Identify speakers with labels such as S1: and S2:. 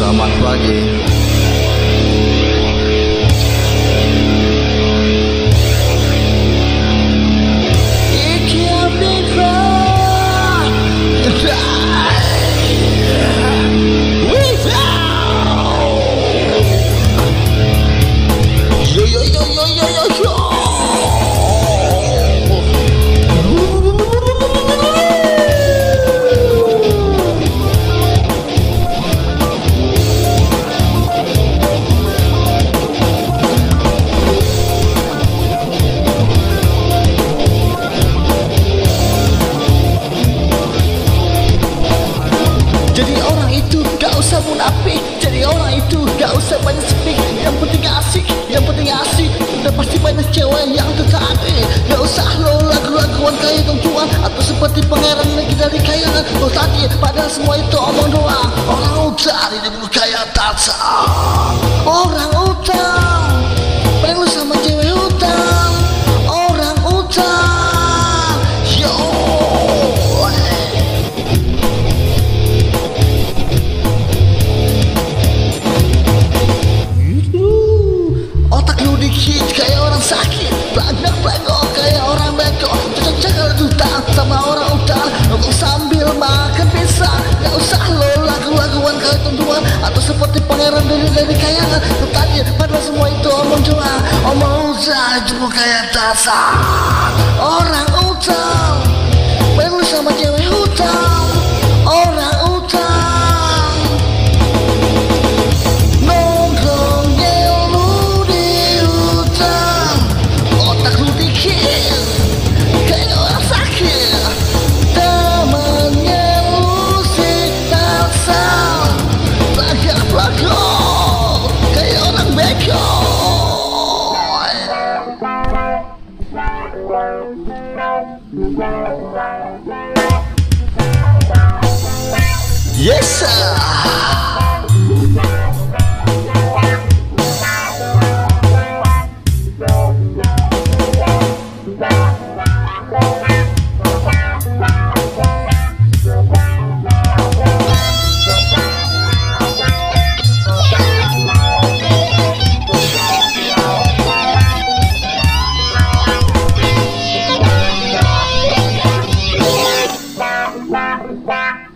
S1: Selamat pagi.
S2: Jadi orang itu gak usah munafik, jadi orang itu gak usah banyak speak. Yang penting asik, yang penting asik. Udah pasti banyak cewek yang tertarik. Gak usah lo lagu-laguan kayak perempuan atau seperti pangeran lagi dari kayangan. Lo tadi padahal semua itu omong doang. Orang udah hidup kayak Tarzan. Orang utang, paling lu sama cewek utang. Orang utang, yo. Otak lu dikit kayak orang sakit, belagak-belagok kayak orang beko. Cocok kalau utang sama orang utang, ngomong sambil makan pisang. Gak usah lo lagu-laguan kayak tontonan atau seperti pangeran dari kayangan. Tadi padahal semua itu omong doang. Omong utang cuma kayak Tarzan. Orang utang, main lu sama cewek utang. Orang utang, nongkrongnya lu di utang. Otak lu dikit kayak orang sakit, temannya lu si Tarzan. Belagak-belagok kayak orang beko. Yes sir.
S3: Bye.